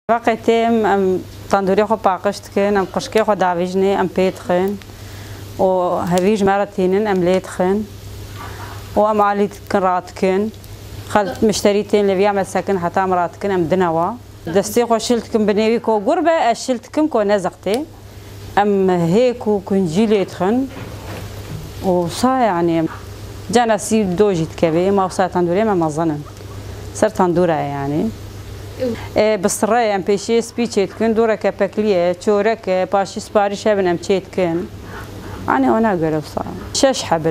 وقتیم تندوری خو پاکشت کن، قشکی خو داویجنی پیت خن، و هویج مرتینن لیت خن، و علیت کن رات کن، خلت مشتریتین لبیا مسکن حتی مرات کن دنوا، دستی خو شلت کن بنیوی کو قربه شلت کن کو نزقتی، هیکو کنجیلیت خن، و صا يعني جانا سي دوجيت كبي ما وصلت تندوري ما مظنن صار تندوره يعني بس الرأي ام بيشي سبيتشيت كن دورة كبكلية تشورك باشي سباريش هبن ام تشيت كن يعني انا قلب صار شش حبل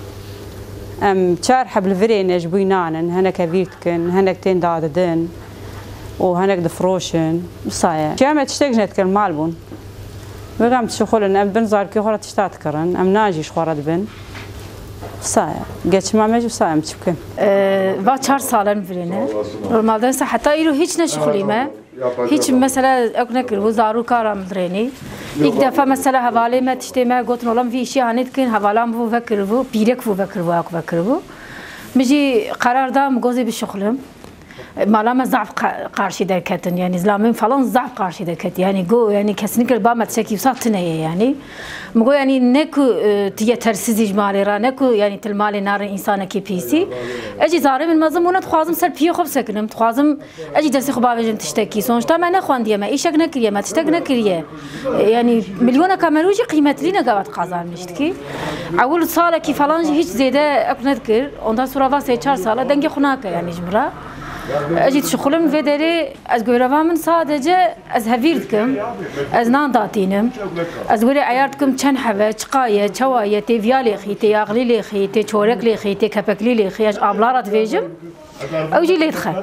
شار حبل فرين جبينانن هناك فيرت كن هناك تين داددن وهناك دفروشن صايا كما تشتاقنت كن مالبون وقام تشخولن ام بنزار كي خورت تشتات كرن ام ناجي شخورت بن صايا قلت ما ماجي صايا متشكن با 4 سالم فرينه نورمالده حتى ايرو هيç نشخلي ما هيç مثلا اكنكر وزارو كارم دريني ilk defa mesela havale me tişteme gotun olam vi işi hanetkin havalam bu vekir bu pirek bu vekir bu مجي قرار دام جوزي بالشغلم مالما ضعف قارشي دركتن يعني زلامين فلان ضعف قارشي دركت يعني جو يعني كسنكر بامت شكي وصاتنا يعني مقول يعني نكو تيترسيز إجمالي را نكو يعني تلمالي نار إنسان كي بيسي أجي زاري من مزمونة تخوازم سر بيو خب سكنم تخوازم أجي دسي خبابي جم تشتكي سونشتا ما نخوان دي ما إيشك نكريه ما تشتك نكريه يعني مليون كاميروجي قيمة لينا قاعد قازان مشتكي أول صالة كي فلان هيك زيادة أكون أذكر عندها صورة واسعة 4 سالة دنجي خناك يعني جمرة أجيت شغلم في داري از جويرا من صادجة از هفيرتكم از نانداتينم از جويرا عيارتكم كان حبة شقاية شواية تفيالي خي تياغلي لي خي تشورك لي خي تكبكلي لي خي اج أبلارات فيجم أوجي لي دخل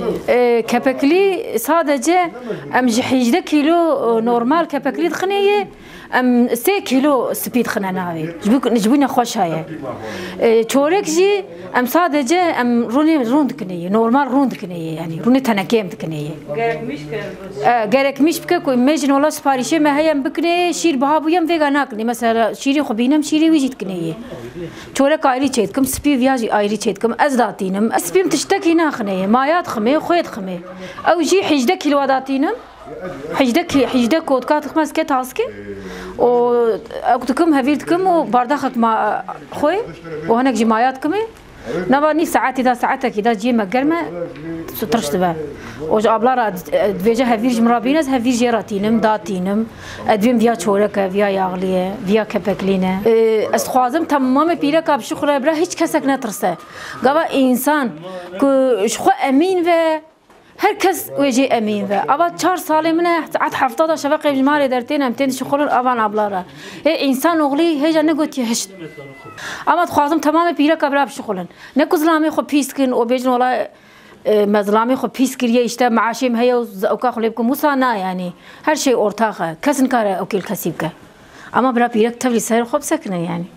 كبكلي صادجة أم جحيجدا كيلو نورمال كبكلي دخنية أم 3 كيلو سبيد خنا ناوي نجبونا خوش هاي تشورك جي أم صادجة أم رون دكنية نورمال رون دكنية يعني روني تناكيم دكنية جارك مش بك كوي ماجن والله سباريشة ما هي بكني شير بهابو يم فيجاناكني مثلا شيري خبينم شيري ويجي دكنية تشورك آيري تشيتكم سبي فياجي آيري تشيتكم أزداتينم سبيم تشتكي ناخنية مايات خمي خويت خمي أو جي حجدة كيلو داتينم حجدة كود كات خمس كات هاسكي و أكتكم هفيرتكم وباردخك ما خوي وهناك جماعات كمي نباني ساعات إذا ساعتك إذا جي مقرمة ترشت به وج أبلار دفيجة هفير جمرابينز هفير جراتينم داتينم أدوين فيا شورك فيا ياغلية فيا كبكلينة استخوازم تمام بيرك بشخرة برا هيج كسك نترسه قبا إنسان كشخو أمين و هركز ويجي أمين و أبا 4 سالي منه عد حفظة شبكة جمالي درتين أمتين شخلون أبان أبلاره هي إنسان أغلي هيجا نقول يهشت أما تخوازم تمام بيرك برا بشخلون نكو زلامي خو بيسكن وبيجن ولا مزلامي خو بيسكريه إشتا معاشيم هيا وكا خليبكم وصانا يعني هر شيء أورتاخه كسن كاره أوكيل كسيبك أما برا بيرك تبلي سير خو بسكنه يعني